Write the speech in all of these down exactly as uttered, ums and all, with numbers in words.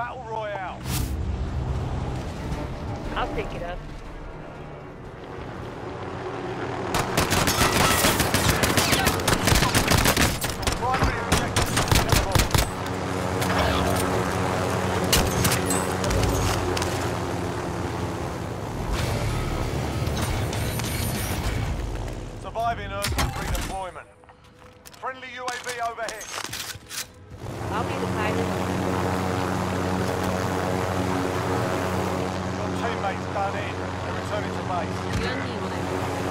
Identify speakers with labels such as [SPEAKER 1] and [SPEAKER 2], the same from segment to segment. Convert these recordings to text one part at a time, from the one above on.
[SPEAKER 1] Battle Royale.
[SPEAKER 2] I'll pick it up.
[SPEAKER 1] Primary objective available. Surviving earns redeployment. Friendly U A V overhead.
[SPEAKER 2] I'll be the pilot.
[SPEAKER 1] Teammates done in. They're returning to base.
[SPEAKER 2] You're new one.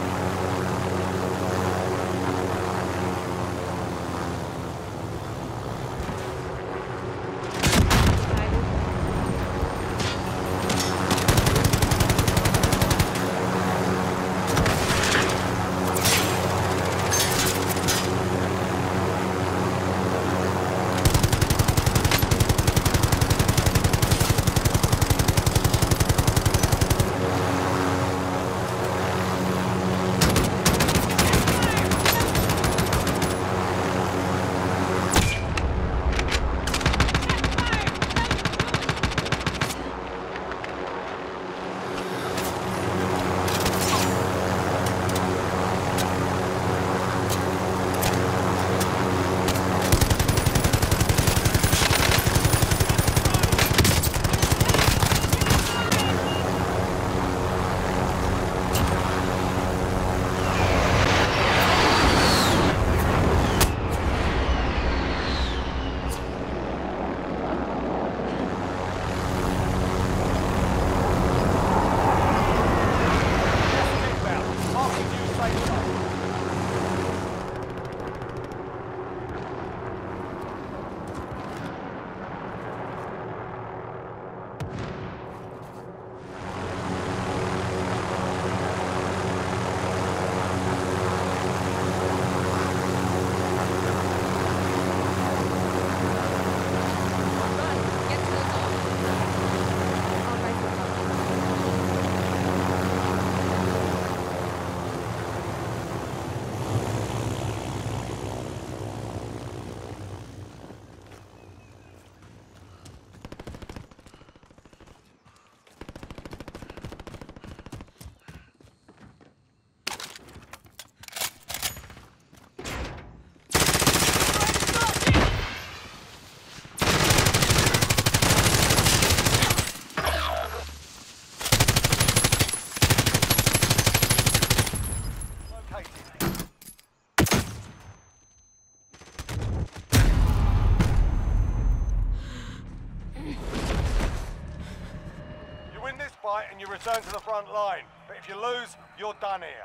[SPEAKER 1] And you return to the front line. But if you lose, you're done here.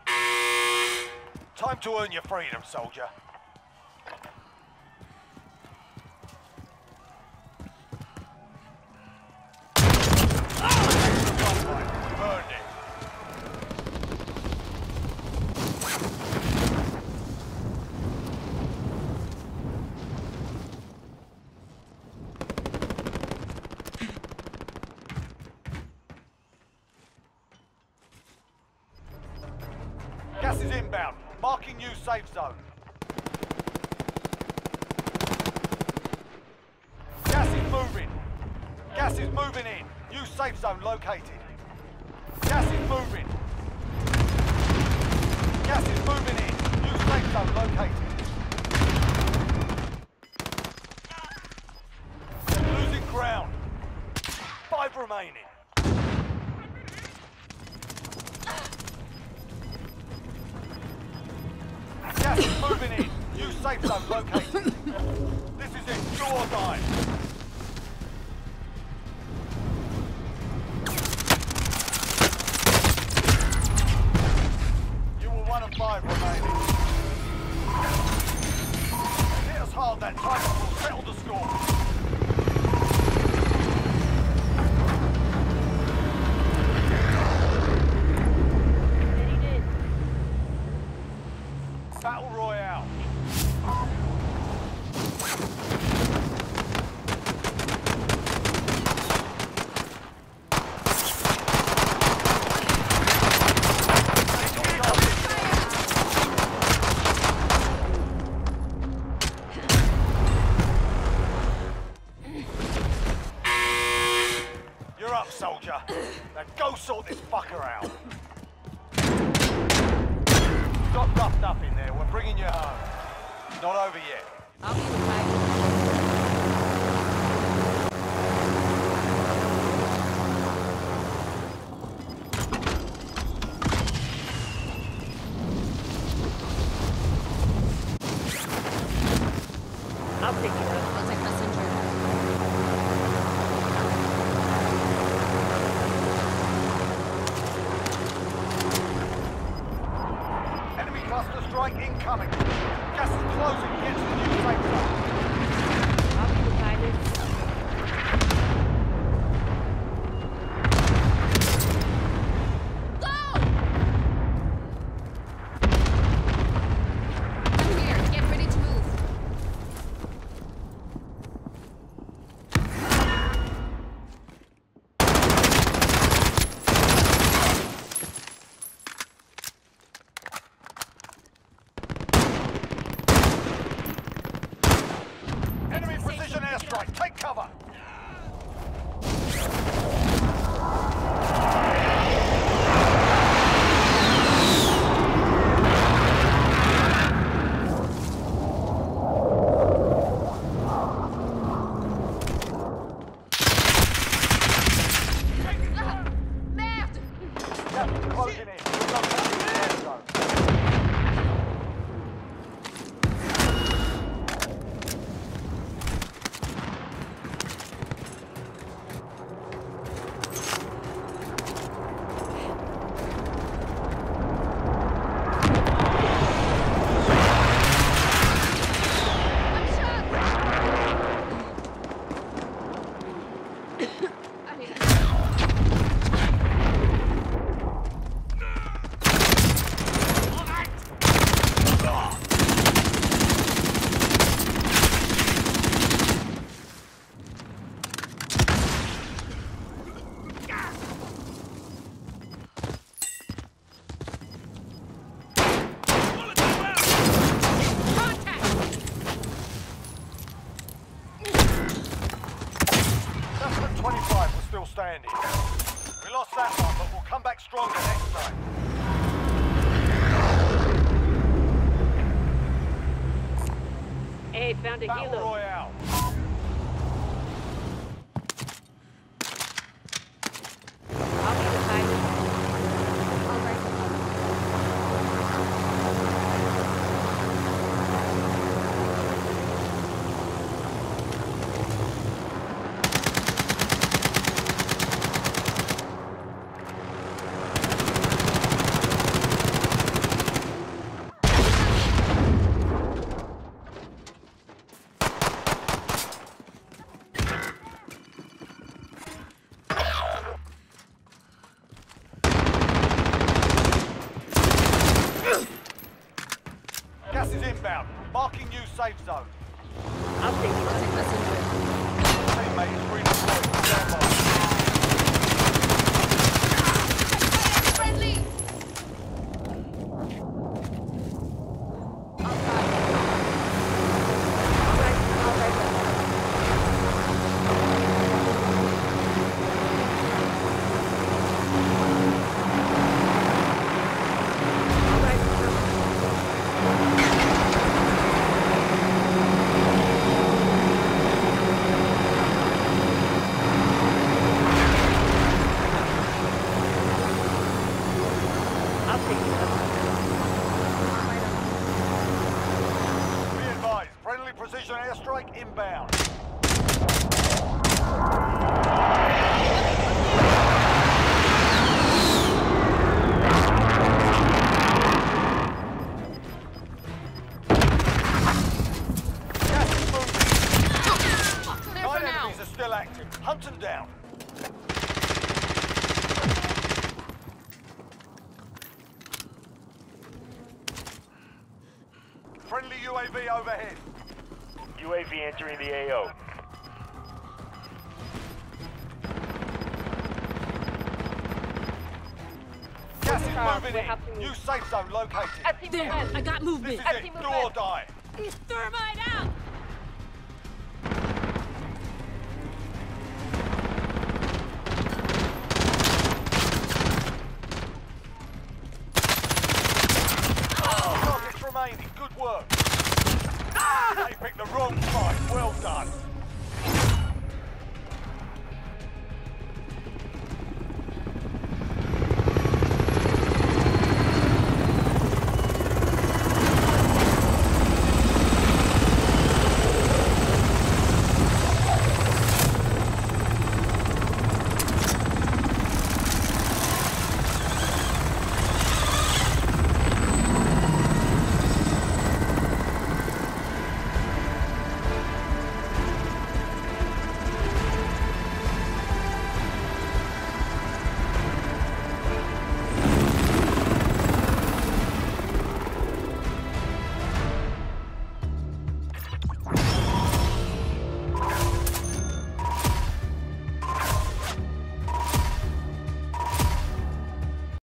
[SPEAKER 1] Time to earn your freedom, soldier. We've earned it. Gas is inbound. Marking new safe zone. Gas is moving. Gas is moving in. New safe zone located. Gas is moving. Gas is moving in. New safe zone located. Losing ground. Five remaining. Gas is moving in. New safe zone located. This is it. Do or die. You were one of five remaining. Hit us hard that time and we'll settle the score. Battle Royale. up, soldier. Now go sort this fucker out. Got roughed up in there. We're bringing you home. Not over yet.
[SPEAKER 2] I'll be the pilot. I'll pick it up.
[SPEAKER 3] I'll take messenger.
[SPEAKER 1] Enemy cluster strike incoming. Gas is closing. Get to the new safe zone.
[SPEAKER 2] I'll be the pilot.
[SPEAKER 3] Go! I'm here. Get ready to move.
[SPEAKER 1] Enemy precision airstrike. Take cover.
[SPEAKER 3] Ah, merde!
[SPEAKER 1] Gas is closing in. We're locating the air zone.
[SPEAKER 3] I'm shot! I need
[SPEAKER 1] That's the twenty-five. We're still standing. We lost that one, but we'll come back stronger next time.
[SPEAKER 2] Hey, found a
[SPEAKER 1] Battle
[SPEAKER 2] helo.
[SPEAKER 1] Royale.
[SPEAKER 2] I'll be the pilot.
[SPEAKER 3] All right.
[SPEAKER 1] Gas is inbound. Marking new safe zone.
[SPEAKER 2] I'll take it
[SPEAKER 3] I'll
[SPEAKER 2] up.
[SPEAKER 3] take messenger.
[SPEAKER 1] Teammate is redeployed. Stand by.
[SPEAKER 3] Friendly! Outside.
[SPEAKER 2] All right, all right. All right. I'll take it up.
[SPEAKER 1] Be advised. Friendly precision airstrike inbound. Gas is moving.
[SPEAKER 3] Clear for
[SPEAKER 1] Nine
[SPEAKER 3] now.
[SPEAKER 1] enemies are still active. Hunt them down. Friendly U A V overhead.
[SPEAKER 4] U A V entering the A O.
[SPEAKER 1] Gas is
[SPEAKER 2] Charles,
[SPEAKER 1] moving
[SPEAKER 2] we'll have to
[SPEAKER 1] in.
[SPEAKER 2] move.
[SPEAKER 1] New safe zone located.
[SPEAKER 2] I see
[SPEAKER 3] There,
[SPEAKER 2] movement.
[SPEAKER 3] I got
[SPEAKER 1] This
[SPEAKER 3] movement.
[SPEAKER 1] is
[SPEAKER 2] I
[SPEAKER 1] it.
[SPEAKER 2] see
[SPEAKER 1] Do
[SPEAKER 2] movement.
[SPEAKER 1] or die.
[SPEAKER 3] He's thermite out!